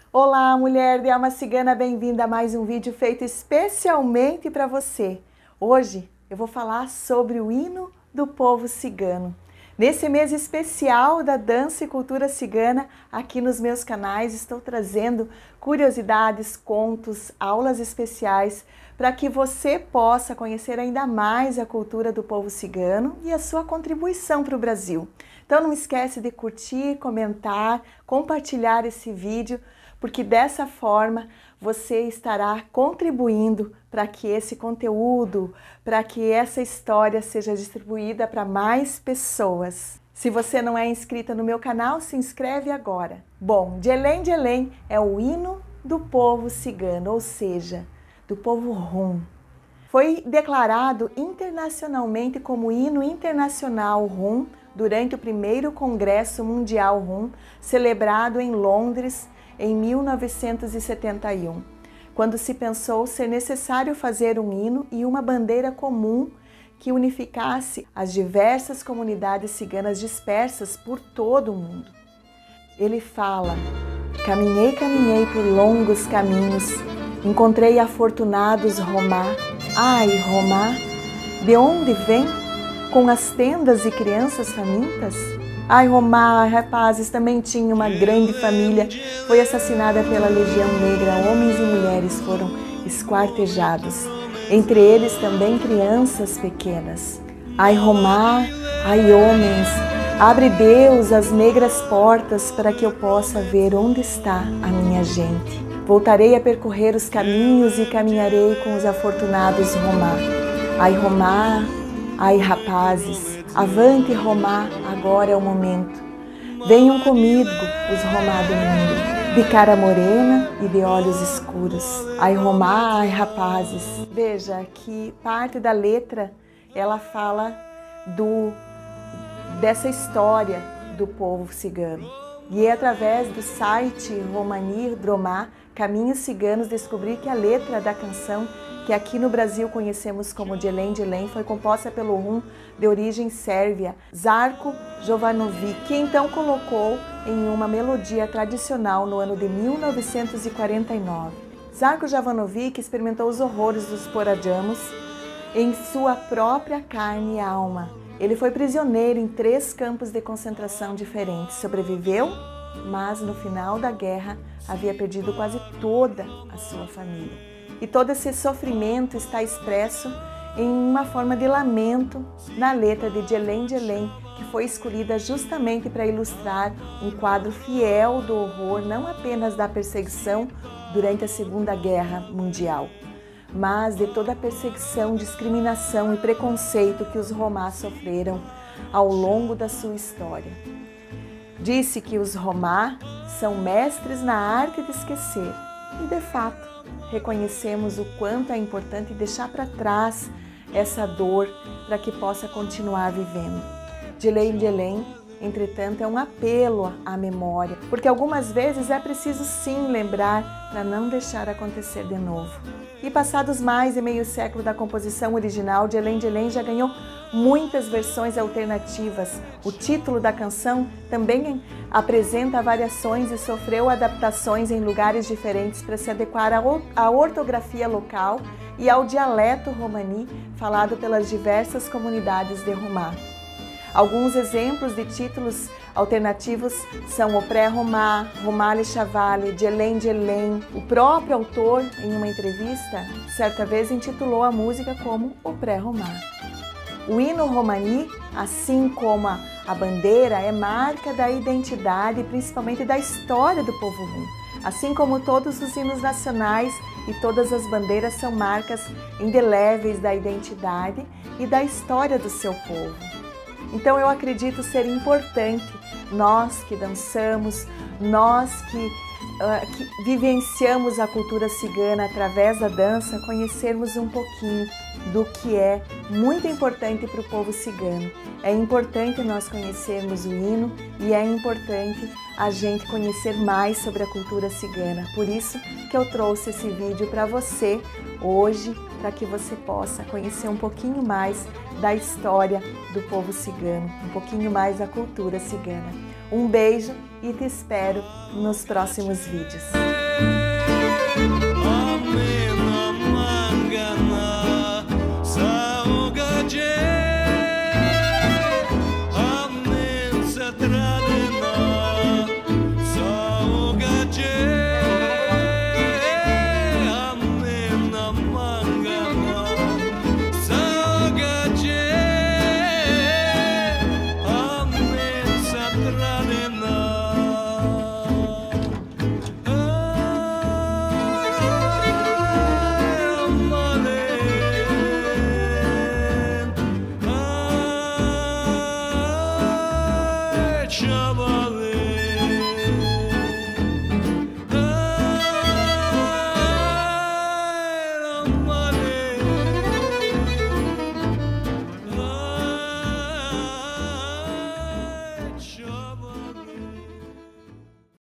Olá, mulher de alma cigana, bem-vinda a mais um vídeo feito especialmente para você. Hoje eu vou falar sobre o hino do povo cigano. Nesse mês especial da dança e cultura cigana, aqui nos meus canais estou trazendo curiosidades, contos, aulas especiais para que você possa conhecer ainda mais a cultura do povo cigano e a sua contribuição para o Brasil. Então não esquece de curtir, comentar, compartilhar esse vídeo, porque dessa forma você estará contribuindo para que esse conteúdo, para que essa história seja distribuída para mais pessoas. Se você não é inscrita no meu canal, se inscreve agora. Bom, Djelem Djelem é o hino do povo cigano, ou seja, do povo Rum. Foi declarado internacionalmente como hino internacional Rum durante o primeiro Congresso Mundial Rum, celebrado em Londres em 1971, quando se pensou ser necessário fazer um hino e uma bandeira comum que unificasse as diversas comunidades ciganas dispersas por todo o mundo. Ele fala: caminhei, caminhei por longos caminhos, encontrei afortunados Romá. Ai, Romá, de onde vem? Com as tendas e crianças famintas? Ai, Romá, rapazes, também tinha uma grande família, foi assassinada pela Legião Negra, homens e mulheres foram esquartejados, entre eles também crianças pequenas. Ai, Romá, ai, homens, abre Deus as negras portas para que eu possa ver onde está a minha gente. Voltarei a percorrer os caminhos e caminharei com os afortunados Romá. Ai, Romá, ai, rapazes, avante, Romá, agora é o momento. Venham comigo os Romá do mundo, de cara morena e de olhos escuros. Ai, Romá, ai, rapazes. Veja que parte da letra, ela fala dessa história do povo cigano. E é através do site Romani Dromá, Caminhos Ciganos, descobri que a letra da canção, que aqui no Brasil conhecemos como Djelem Djelem, foi composta pelo Rum de origem sérvia, Žarko Jovanović, que então colocou em uma melodia tradicional no ano de 1949. Žarko Jovanović experimentou os horrores dos Porajamos em sua própria carne e alma. Ele foi prisioneiro em 3 campos de concentração diferentes, sobreviveu, mas no final da guerra havia perdido quase toda a sua família. E todo esse sofrimento está expresso em uma forma de lamento na letra de Djelem Djelem, que foi escolhida justamente para ilustrar um quadro fiel do horror, não apenas da perseguição durante a Segunda Guerra Mundial, mas de toda a perseguição, discriminação e preconceito que os Romá sofreram ao longo da sua história. Disse que os Romá são mestres na arte de esquecer e, de fato, reconhecemos o quanto é importante deixar para trás essa dor para que possa continuar vivendo. Djelem Djelem, entretanto, é um apelo à memória, porque algumas vezes é preciso sim lembrar para não deixar acontecer de novo. E passados mais de meio século da composição original, Djelem Djelem já ganhou muitas versões alternativas. O título da canção também apresenta variações e sofreu adaptações em lugares diferentes para se adequar à ortografia local e ao dialeto romani falado pelas diversas comunidades de Romá. Alguns exemplos de títulos alternativos são o Pré-Romá, Romá Lechavale, Djelem Djelem. O próprio autor, em uma entrevista, certa vez intitulou a música como o Pré-Romá. O hino romani, assim como a bandeira, é marca da identidade e principalmente da história do povo Rum. Assim como todos os hinos nacionais e todas as bandeiras são marcas indeléveis da identidade e da história do seu povo. Então eu acredito ser importante nós que dançamos, nós que vivenciamos a cultura cigana através da dança, conhecermos um pouquinho do que é muito importante para o povo cigano. É importante nós conhecermos o hino e é importante a gente conhecer mais sobre a cultura cigana. Por isso que eu trouxe esse vídeo para você hoje, para que você possa conhecer um pouquinho mais da história do povo cigano, um pouquinho mais da cultura cigana. Um beijo e te espero nos próximos vídeos. você.